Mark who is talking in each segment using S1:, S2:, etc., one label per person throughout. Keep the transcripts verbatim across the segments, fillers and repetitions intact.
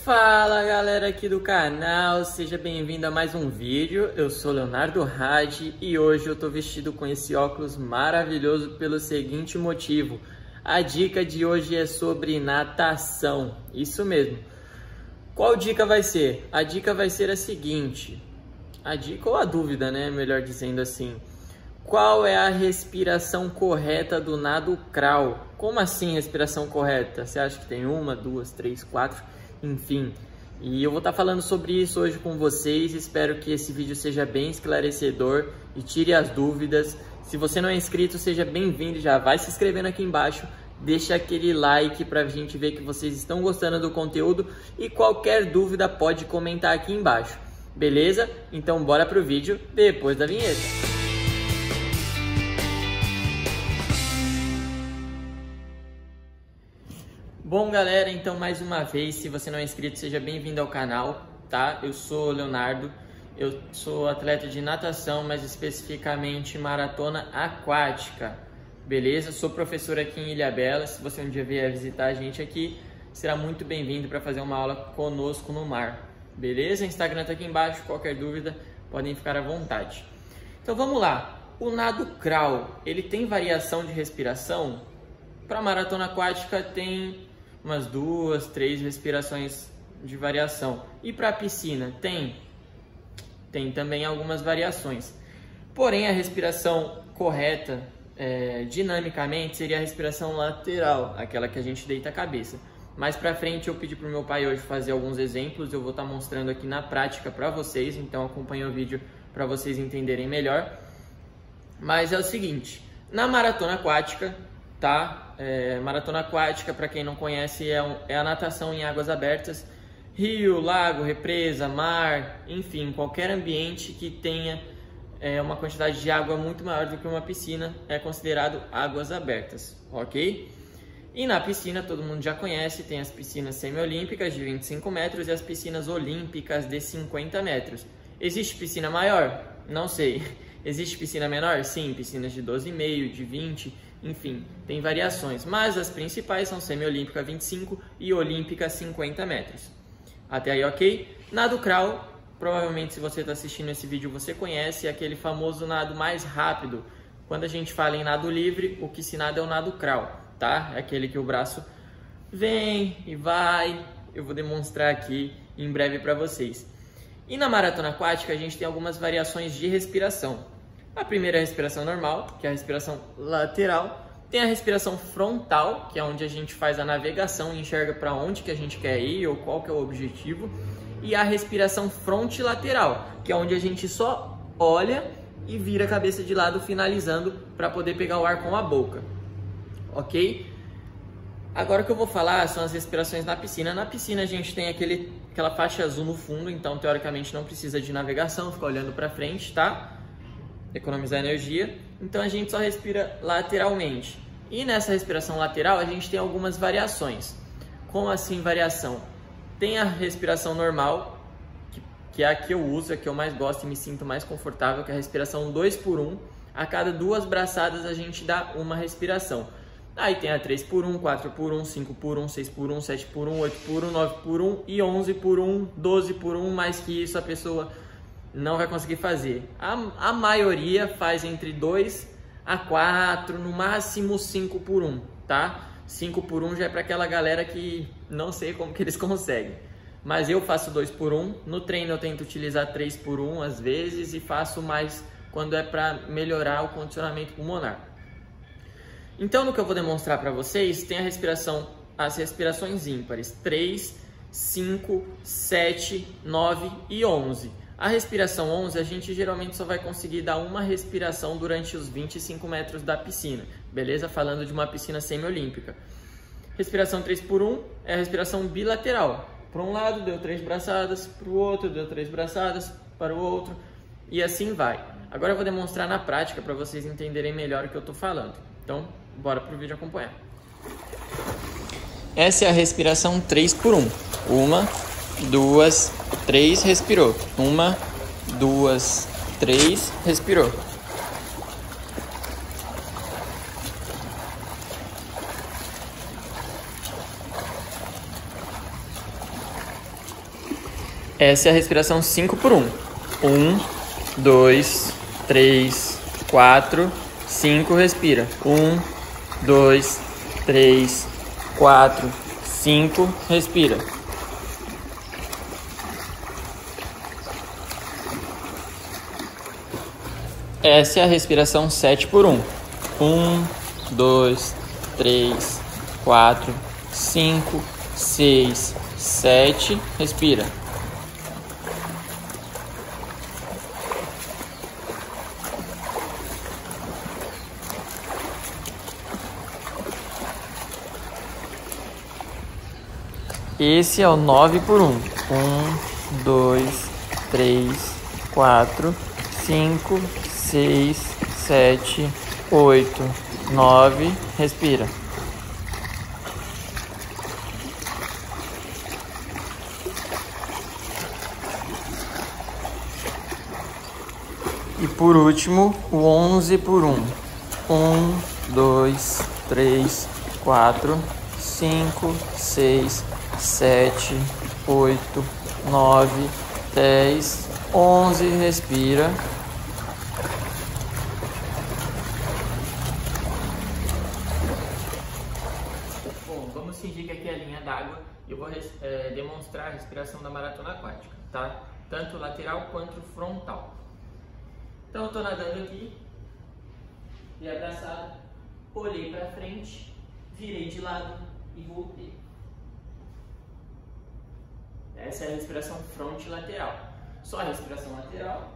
S1: Fala galera aqui do canal, seja bem-vindo a mais um vídeo. Eu sou Leonardo Hadi e hoje eu tô vestido com esse óculos maravilhoso pelo seguinte motivo. A dica de hoje é sobre natação, isso mesmo. Qual dica vai ser? A dica vai ser a seguinte, a dica ou a dúvida, né, melhor dizendo assim. Qual é a respiração correta do nado crawl? Como assim respiração correta? Você acha que tem uma, duas, três, quatro, enfim. E eu vou estar falando sobre isso hoje com vocês. Espero que esse vídeo seja bem esclarecedor e tire as dúvidas. Se você não é inscrito, seja bem-vindo. Já vai se inscrevendo aqui embaixo. Deixa aquele like para a gente ver que vocês estão gostando do conteúdo. E qualquer dúvida pode comentar aqui embaixo. Beleza? Então bora pro vídeo depois da vinheta. Bom galera, então mais uma vez, se você não é inscrito, seja bem-vindo ao canal, tá? Eu sou o Leonardo, eu sou atleta de natação, mas especificamente maratona aquática, beleza? Sou professor aqui em Ilhabela, se você um dia vier visitar a gente aqui, será muito bem-vindo para fazer uma aula conosco no mar, beleza? O Instagram tá aqui embaixo, qualquer dúvida, podem ficar à vontade. Então vamos lá, o nado crawl, ele tem variação de respiração? Para maratona aquática tem umas duas, três respirações de variação. E para a piscina tem? Tem também algumas variações. Porém, a respiração correta, é, dinamicamente, seria a respiração lateral, aquela que a gente deita a cabeça. Mais para frente eu pedi para o meu pai hoje fazer alguns exemplos, eu vou estar mostrando aqui na prática para vocês, então acompanhe o vídeo para vocês entenderem melhor. Mas é o seguinte, na maratona aquática, tá? É, maratona aquática, para quem não conhece, é, um, é a natação em águas abertas, rio, lago, represa, mar, enfim, qualquer ambiente que tenha é, uma quantidade de água muito maior do que uma piscina é considerado águas abertas, ok? E na piscina, todo mundo já conhece, tem as piscinas semiolímpicas de vinte e cinco metros e as piscinas olímpicas de cinquenta metros. Existe piscina maior? Não sei. Existe piscina menor? Sim, piscinas de doze vírgula cinco, de vinte, enfim, tem variações, mas as principais são semiolímpica vinte e cinco e olímpica cinquenta metros. Até aí, ok? Nado crawl, provavelmente se você está assistindo esse vídeo você conhece, é aquele famoso nado mais rápido. Quando a gente fala em nado livre, o que se nada é o nado crawl, tá? É aquele que o braço vem e vai, eu vou demonstrar aqui em breve para vocês. E na maratona aquática a gente tem algumas variações de respiração. A primeira é a respiração normal, que é a respiração lateral. Tem a respiração frontal, que é onde a gente faz a navegação e enxerga para onde que a gente quer ir ou qual que é o objetivo. E a respiração frontilateral, que é onde a gente só olha e vira a cabeça de lado, finalizando para poder pegar o ar com a boca. Ok? Agora o que eu vou falar são as respirações na piscina. Na piscina a gente tem aquele, aquela faixa azul no fundo, então teoricamente não precisa de navegação, fica olhando para frente, tá? Economizar energia, então a gente só respira lateralmente. E nessa respiração lateral a gente tem algumas variações. Como assim variação? Tem a respiração normal, que, que é a que eu uso, a que eu mais gosto e me sinto mais confortável, que é a respiração dois por um. A cada duas braçadas a gente dá uma respiração. Aí tem a três por um, quatro por um, cinco por um, seis por um, sete por um, oito por um, nove por um e onze por um, doze por um, mais que isso a pessoa não vai conseguir fazer. A, a maioria faz entre dois a quatro, no máximo cinco por um, tá? cinco por um já é para aquela galera que não sei como que eles conseguem. Mas eu faço dois por um, no treino eu tento utilizar três por um às vezes e faço mais quando é para melhorar o condicionamento pulmonar. Então no que eu vou demonstrar para vocês, tem a respiração, as respirações ímpares, três, cinco, sete, nove e onze. A respiração onze, a gente geralmente só vai conseguir dar uma respiração durante os vinte e cinco metros da piscina, beleza? Falando de uma piscina semiolímpica. Respiração três por um é a respiração bilateral. Para um lado deu três braçadas, para o outro deu três braçadas, para o outro, e assim vai. Agora eu vou demonstrar na prática para vocês entenderem melhor o que eu estou falando. Então, bora para o vídeo acompanhar. Essa é a respiração três por um. Uma, duas, três, respirou. Uma, duas, três, respirou. Essa é a respiração cinco por um. um, dois, três, quatro, cinco, respira. um, dois, três, quatro, cinco, respira. Essa é a respiração sete por um. um, dois, três, quatro, cinco, seis, sete, respira. Esse é o nove por um. um, dois, três, quatro, cinco, seis, sete, oito, nove, respira. E por último, o onze por um. um, dois, três, quatro, cinco, seis, sete, oito, nove, dez, onze, respira. Bom, vamos fingir que aqui é a linha d'água e eu vou é, demonstrar a respiração da maratona aquática, tá? Tanto lateral quanto frontal. Então eu tô nadando aqui e abraçado, olhei para frente, virei de lado e voltei. Essa é a respiração fronte-lateral. Só a respiração lateral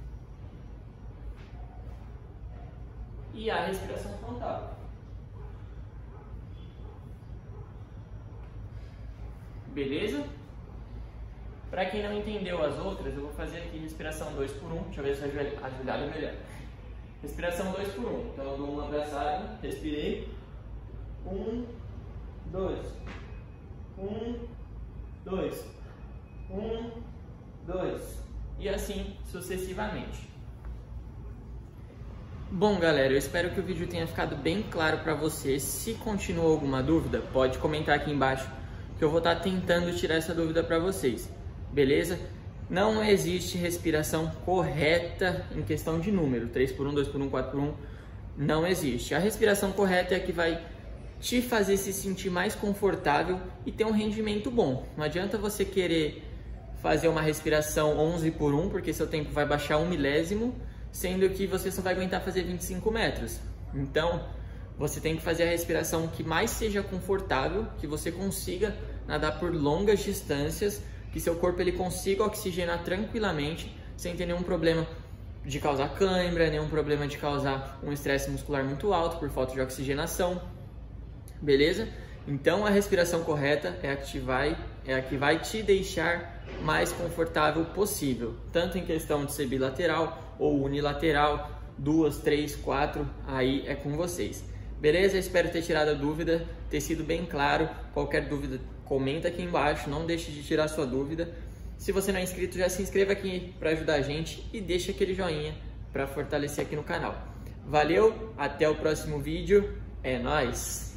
S1: e a respiração frontal. Beleza? Para quem não entendeu as outras, eu vou fazer aqui respiração dois por um. Deixa eu ver se a ajoelhada é melhor. Respiração dois por um. Então eu dou uma abraçada, respirei. um, dois. um, dois. um, dois. E assim sucessivamente. Bom, galera, eu espero que o vídeo tenha ficado bem claro para você. Se continuou alguma dúvida, pode comentar aqui embaixo que eu vou estar tentando tirar essa dúvida para vocês. Beleza? Não existe respiração correta em questão de número, três por um, dois por um, quatro por um, não existe. A respiração correta é a que vai te fazer se sentir mais confortável e ter um rendimento bom. Não adianta você querer fazer uma respiração onze por um, porque seu tempo vai baixar um milésimo, sendo que você só vai aguentar fazer vinte e cinco metros. Então, você tem que fazer a respiração que mais seja confortável, que você consiga nadar por longas distâncias, que seu corpo ele consiga oxigenar tranquilamente, sem ter nenhum problema de causar cãibra, nenhum problema de causar um estresse muscular muito alto por falta de oxigenação. Beleza? Então a respiração correta é a que vai, é a que vai te deixar mais confortável possível, tanto em questão de ser bilateral ou unilateral, duas, três, quatro, aí é com vocês. Beleza? Espero ter tirado a dúvida, ter sido bem claro. Qualquer dúvida, comenta aqui embaixo, não deixe de tirar sua dúvida. Se você não é inscrito, já se inscreva aqui para ajudar a gente e deixa aquele joinha para fortalecer aqui no canal. Valeu, até o próximo vídeo, é nóis!